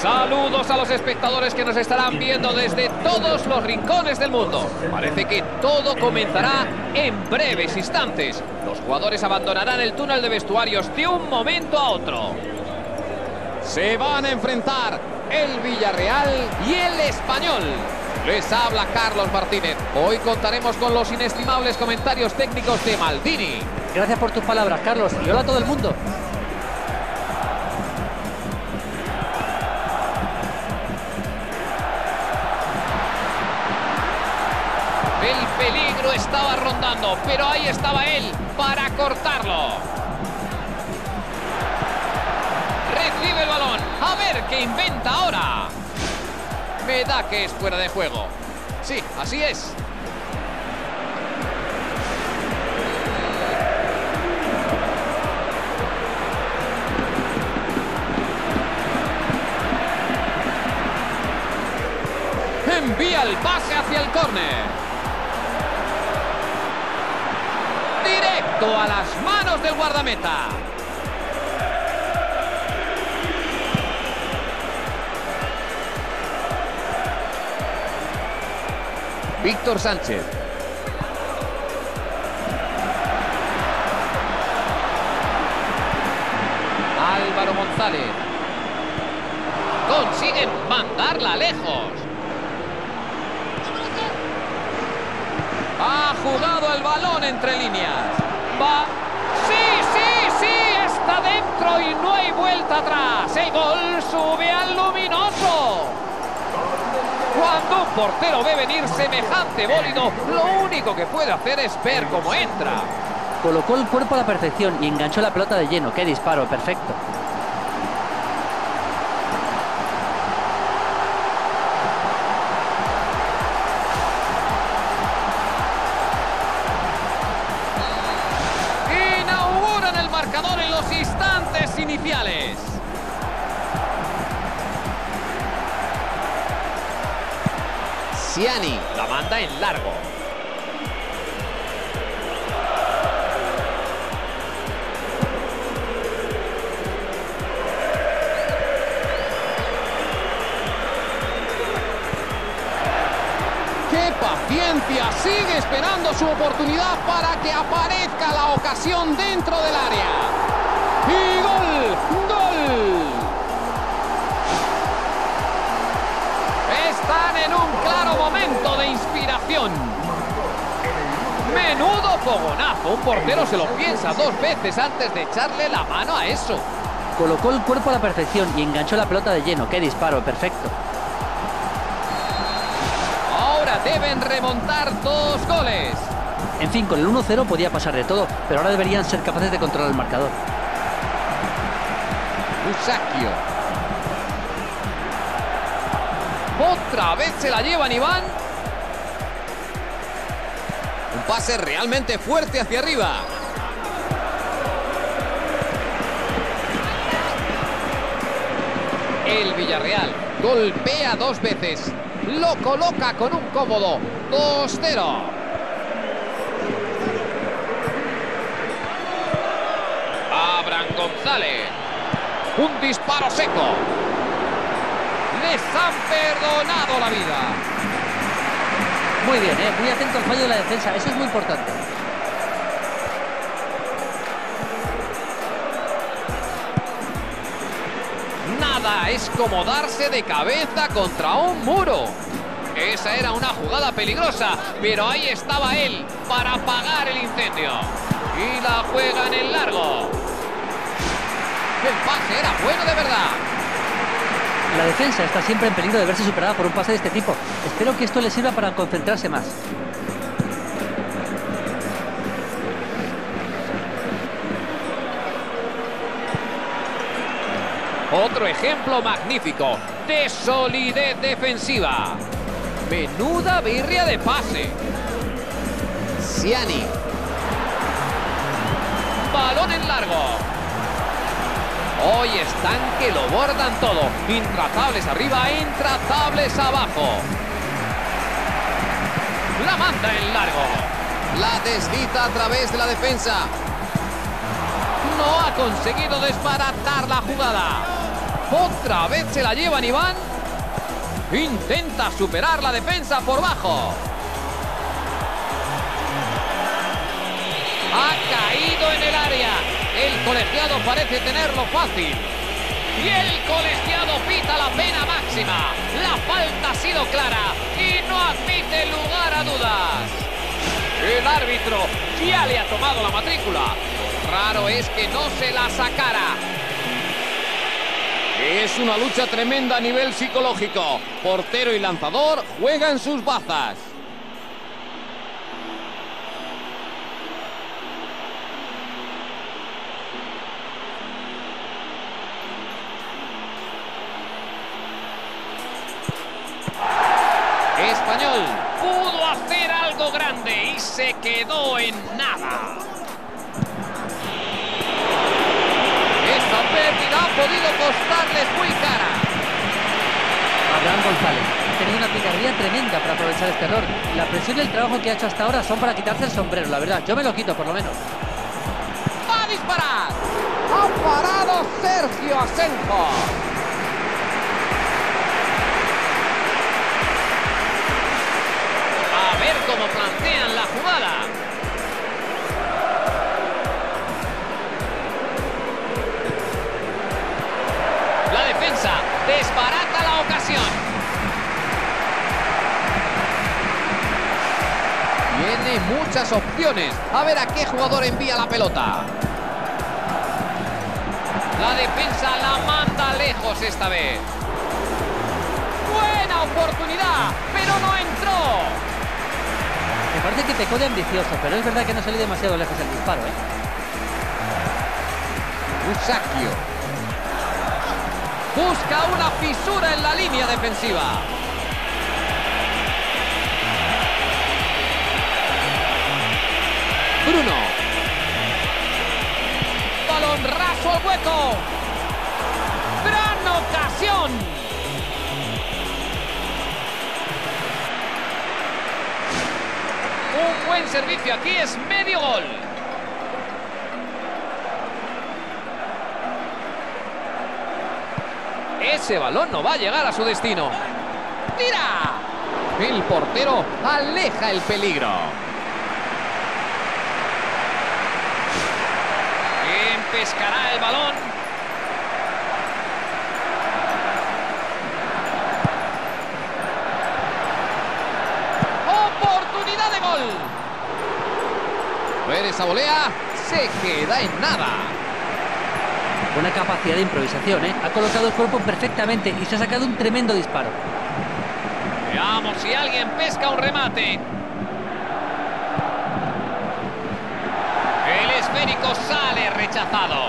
Saludos a los espectadores que nos estarán viendo desde todos los rincones del mundo. Parece que todo comenzará en breves instantes. Los jugadores abandonarán el túnel de vestuarios de un momento a otro. Se van a enfrentar el Villarreal y el Español. Les habla Carlos Martínez. Hoy contaremos con los inestimables comentarios técnicos de Maldini. Gracias por tus palabras, Carlos. Y hola a todo el mundo. El peligro estaba rondando, pero ahí estaba él para cortarlo. Recibe el balón. A ver qué inventa ahora. Me da que es fuera de juego. Sí, así es. Envía el pase hacia el córner. Directo a las manos del guardameta. Víctor Sánchez. Álvaro González. Consiguen mandarla lejos. Ha jugado el balón entre líneas. Va. ¡Sí! Está dentro y no hay vuelta atrás. El gol sube al luminoso. Cuando un portero ve venir semejante bólido, lo único que puede hacer es ver cómo entra. Colocó el cuerpo a la perfección y enganchó la pelota de lleno. ¡Qué disparo! Perfecto. Inauguran el marcador en los instantes iniciales. Ciani la manda en largo. ¡Qué paciencia! Sigue esperando su oportunidad para que aparezca la ocasión dentro del área. ¡Y gol! ¡Gol! Están en un claro momento de inspiración. Menudo fogonazo. Un portero se lo piensa dos veces antes de echarle la mano a eso. Colocó el cuerpo a la perfección y enganchó la pelota de lleno. ¡Qué disparo! Perfecto. Ahora deben remontar 2 goles. En fin, con el 1-0 podía pasar de todo, pero ahora deberían ser capaces de controlar el marcador. Musacchio. Otra vez se la llevan Iván. Un pase realmente fuerte hacia arriba. El Villarreal golpea 2 veces. Lo coloca con un cómodo 2-0. Abraham González. Un disparo seco. Les han perdonado la vida. Muy bien, muy atento al fallo de la defensa. Eso es muy importante. Nada es como darse de cabeza contra un muro. Esa era una jugada peligrosa, pero ahí estaba él para apagar el incendio. Y la juega en el largo. El pase era bueno de verdad. La defensa está siempre en peligro de verse superada por un pase de este tipo. Espero que esto le sirva para concentrarse más. Otro ejemplo magnífico de solidez defensiva. Menuda birria de pase. Ciani. Balón en largo. Hoy están que lo bordan todo. Intratables arriba, intratables abajo. La manda en largo. La desliza a través de la defensa. No ha conseguido desbaratar la jugada. Otra vez se la llevan Iván. Intenta superar la defensa por bajo. Ha caído en el área. El colegiado parece tenerlo fácil. Y el colegiado pita la pena máxima. La falta ha sido clara y no admite lugar a dudas. El árbitro ya le ha tomado la matrícula. Lo raro es que no se la sacara. Es una lucha tremenda a nivel psicológico. Portero y lanzador juegan sus bazas. Español pudo hacer algo grande y se quedó en nada. Esta pérdida ha podido costarles muy cara. Abraham González ha tenido una picardía tremenda para aprovechar este error. La presión y el trabajo que ha hecho hasta ahora son para quitarse el sombrero, la verdad. Yo me lo quito, por lo menos. ¡Va a disparar! ¡Ha parado Sergio Asenjo! A ver cómo plantean la jugada. La defensa desbarata la ocasión. Tiene muchas opciones. A ver a qué jugador envía la pelota. La defensa la manda lejos esta vez. Buena oportunidad, pero no entró. Me parece que pecó de ambicioso, pero es verdad que no salió demasiado lejos el disparo, Musacchio busca una fisura en la línea defensiva. Bruno. Balón raso al hueco. ¡Gran ocasión! Un buen servicio aquí, es medio gol. Ese balón no va a llegar a su destino. ¡Tira! El portero aleja el peligro. ¿Quién pescará el balón? ¡Oportunidad de gol! Ver esa volea, se queda en nada. Buena capacidad de improvisación, Ha colocado el cuerpo perfectamente y se ha sacado un tremendo disparo. Veamos si alguien pesca un remate. El esférico sale rechazado.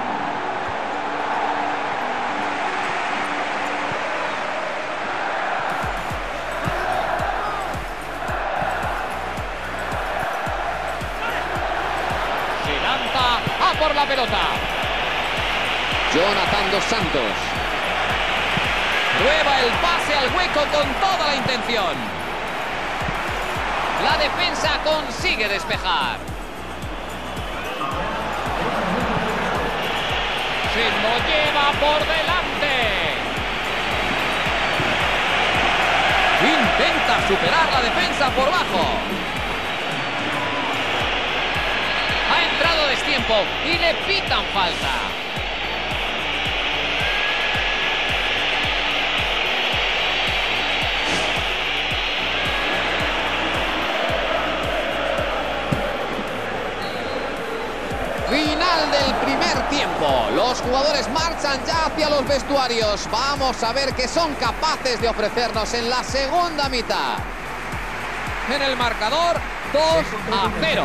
Se lanza a por la pelota. Jonathan Dos Santos. Prueba el pase al hueco con toda la intención. La defensa consigue despejar. Se lo lleva por delante. Intenta superar la defensa por bajo. Ha entrado destiempo y le pitan falta. Final del primer tiempo. Los jugadores marchan ya hacia los vestuarios. Vamos a ver qué son capaces de ofrecernos en la segunda mitad. En el marcador, 2-0.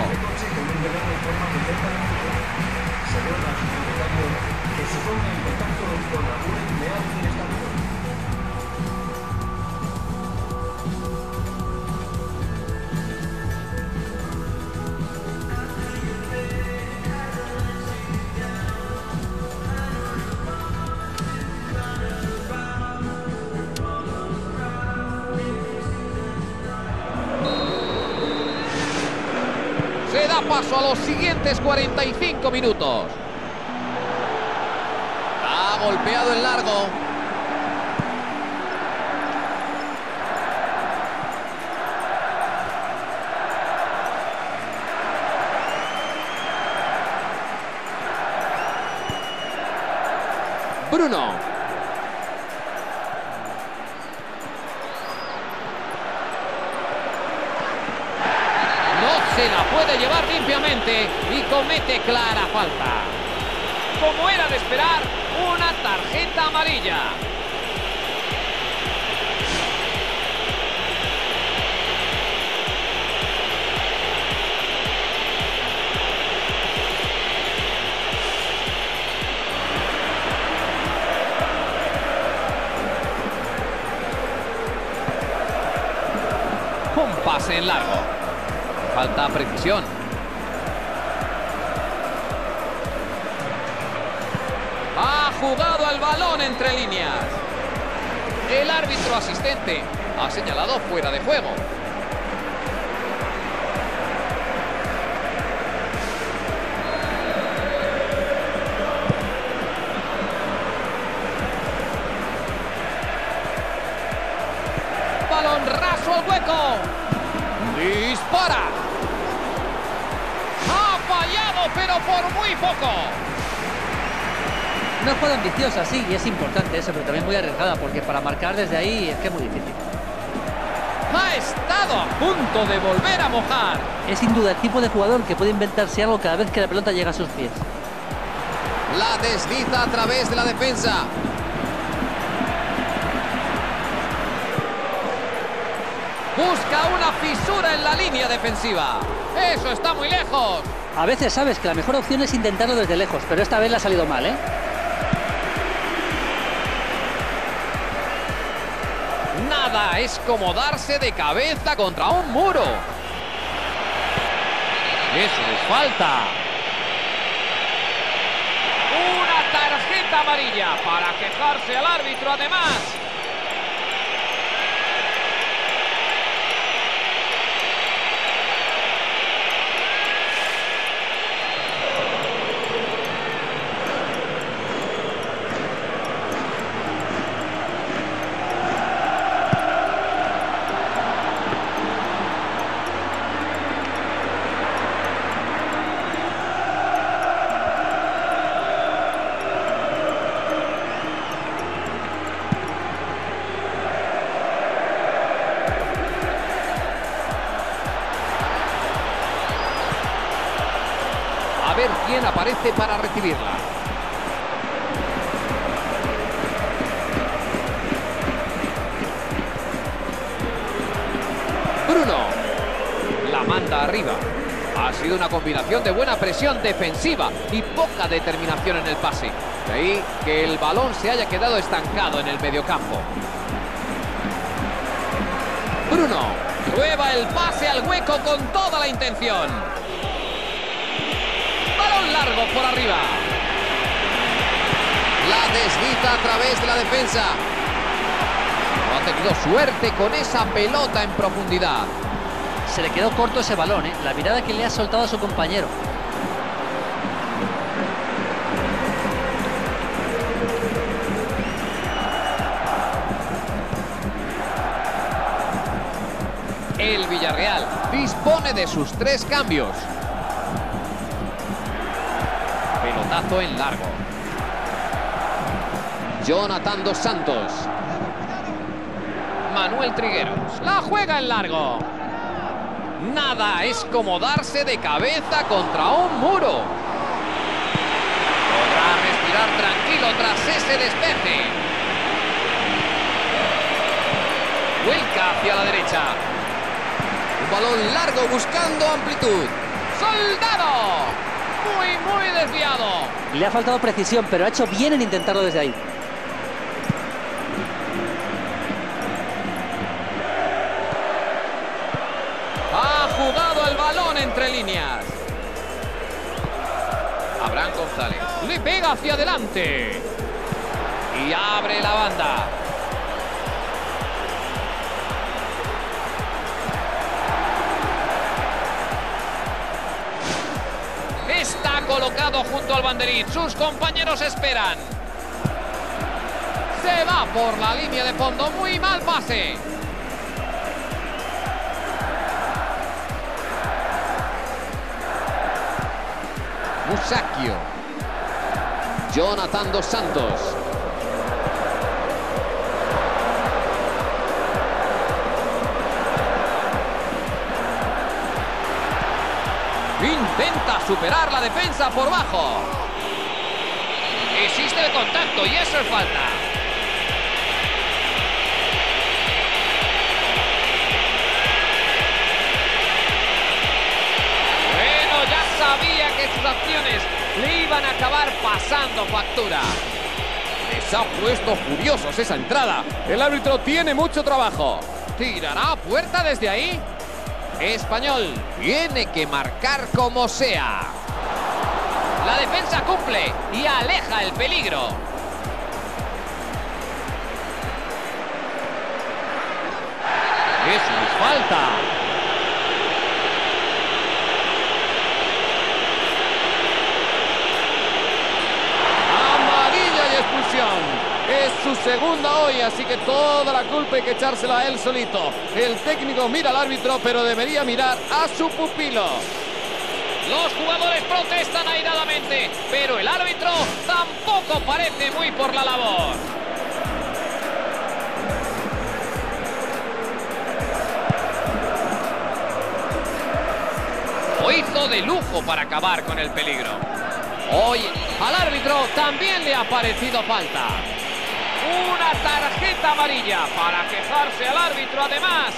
Se da paso a los siguientes 45 minutos. La golpeado en largo. Bruno. No se la puede llevar limpiamente y comete clara falta. Como era de esperar, una tarjeta amarilla. Un pase en largo. Falta precisión. Ha jugado al balón entre líneas. El árbitro asistente ha señalado fuera de juego. Balón raso al hueco. Dispara. Ha fallado, pero por muy poco. Una jugada ambiciosa, sí, y es importante eso, pero también muy arriesgada, porque para marcar desde ahí es que es muy difícil. Ha estado a punto de volver a mojar. Es sin duda el tipo de jugador que puede inventarse algo cada vez que la pelota llega a sus pies. La desliza a través de la defensa. Busca una fisura en la línea defensiva. Eso está muy lejos. A veces sabes que la mejor opción es intentarlo desde lejos, pero esta vez le ha salido mal, ¿eh? Nada es como darse de cabeza contra un muro. Eso es falta. Una tarjeta amarilla para quejarse al árbitro además. A ver quién aparece para recibirla. Bruno. La manda arriba. Ha sido una combinación de buena presión defensiva y poca determinación en el pase. De ahí que el balón se haya quedado estancado en el mediocampo. Bruno. Prueba el pase al hueco con toda la intención. Balón largo por arriba. La desliza a través de la defensa. No ha tenido suerte con esa pelota en profundidad. Se le quedó corto ese balón, ¿eh? La mirada que le ha soltado a su compañero. El Villarreal dispone de sus 3 cambios. Pelotazo en largo. Jonathan Dos Santos. Manuel Trigueros. La juega en largo. Nada es como darse de cabeza contra un muro. Podrá respirar tranquilo tras ese despeje. Vuelca hacia la derecha. Un balón largo buscando amplitud. ¡Soldado! Muy desviado. Le ha faltado precisión, pero ha hecho bien en intentarlo desde ahí. Ha jugado el balón entre líneas. Abraham González. Le pega hacia adelante. Y abre la banda. Está colocado junto al banderín. Sus compañeros esperan. Se va por la línea de fondo. Muy mal pase. Musacchio. Jonathan dos Santos. Intenta superar la defensa por bajo. Existe el contacto y eso es falta. Bueno, ya sabía que sus acciones le iban a acabar pasando factura. Les ha puesto furiosos esa entrada. El árbitro tiene mucho trabajo. ¿Tirará a puerta desde ahí? Español tiene que marcar como sea. La defensa cumple y aleja el peligro. Eso es falta. Amarilla y expulsión. Es su segunda hoy, así que toda la culpa hay que echársela a él solito. El técnico mira al árbitro, pero debería mirar a su pupilo. Los jugadores protestan airadamente, pero el árbitro tampoco parece muy por la labor. Lo hizo de lujo para acabar con el peligro. Hoy al árbitro también le ha parecido falta. Una tarjeta amarilla para quejarse al árbitro además.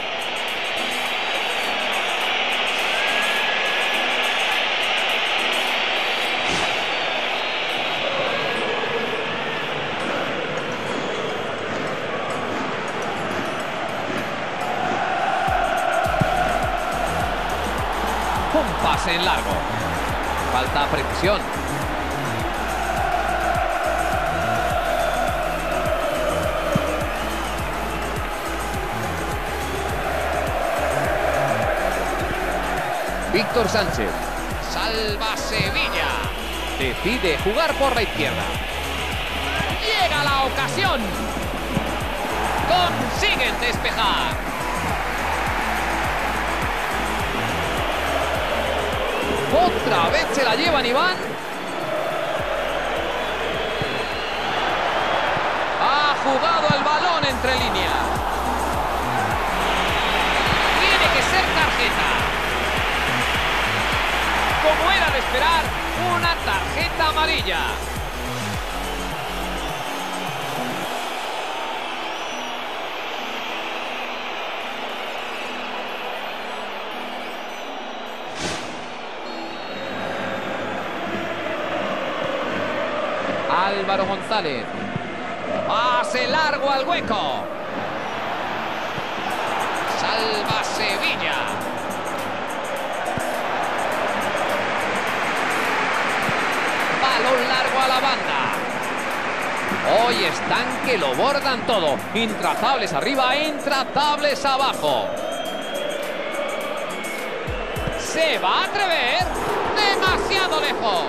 Un pase en largo. Falta precisión. Víctor Sánchez. Salva Sevilla. Decide jugar por la izquierda. Llega la ocasión. Consiguen despejar. Otra vez se la llevan Iván. Ha jugado el balón entre líneas. Tiene que ser tarjeta. Como era de esperar, una tarjeta amarilla. Álvaro González. Pase largo al hueco. Salva Sevilla. Balón largo a la banda. Hoy están que lo bordan todo. Intrazables arriba, intratables abajo. ¿Se va a atrever? Demasiado lejos.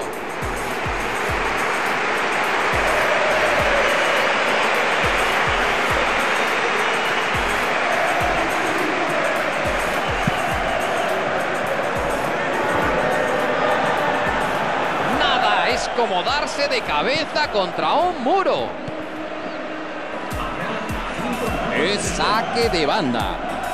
Como darse de cabeza contra un muro. Es saque de banda.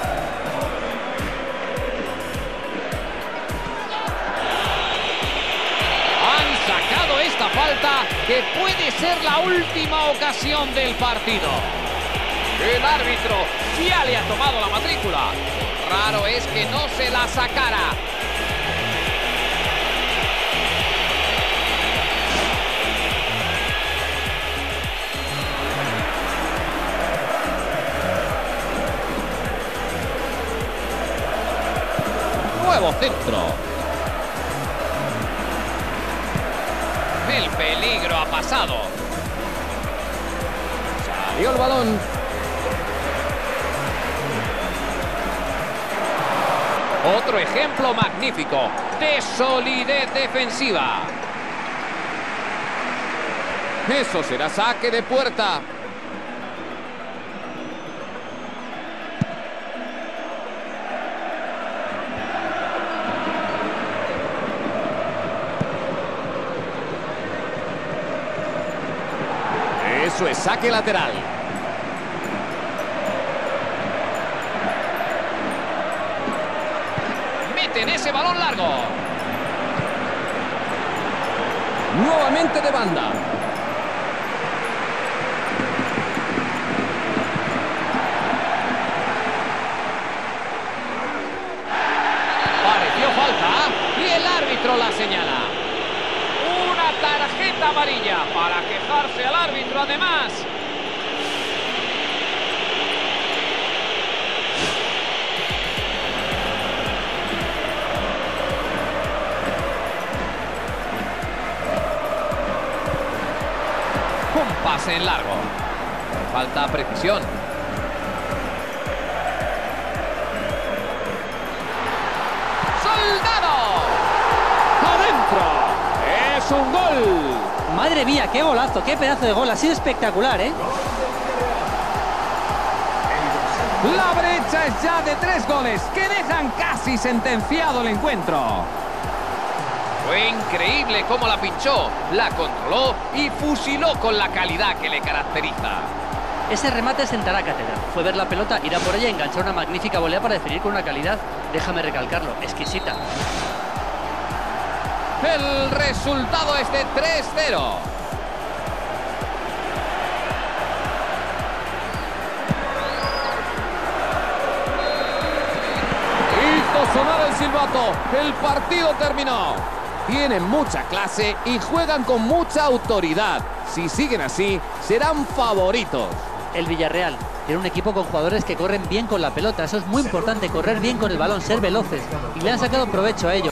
Han sacado esta falta que puede ser la última ocasión del partido. El árbitro ya le ha tomado la matrícula. Raro es que no se la sacara. Nuevo centro. El peligro ha pasado. Salió el balón. Otro ejemplo magnífico de solidez defensiva. Eso será saque de puerta. Eso es saque lateral. Meten ese balón largo. Nuevamente de banda. Pareció falta y el árbitro la señala. Una tarjeta amarilla para quejarse al árbitro además. Un pase en largo. Falta precisión. ¡Soldado! ¡Adentro! ¡Es un gol! Madre mía, qué golazo, qué pedazo de gol. Ha sido espectacular, ¿eh? La brecha es ya de 3 goles que dejan casi sentenciado el encuentro. Fue increíble cómo la pinchó, la controló y fusiló con la calidad que le caracteriza. Ese remate sentará cátedra. Fue ver la pelota, ir a por ella y enganchar una magnífica volea para definir con una calidad, déjame recalcarlo, exquisita. El resultado es de 3-0. Hizo sonar el silbato. El partido terminó. Tienen mucha clase y juegan con mucha autoridad. Si siguen así, serán favoritos. El Villarreal tiene un equipo con jugadores que corren bien con la pelota. Eso es muy importante, correr bien con el balón, ser veloces. Y le han sacado provecho a ello.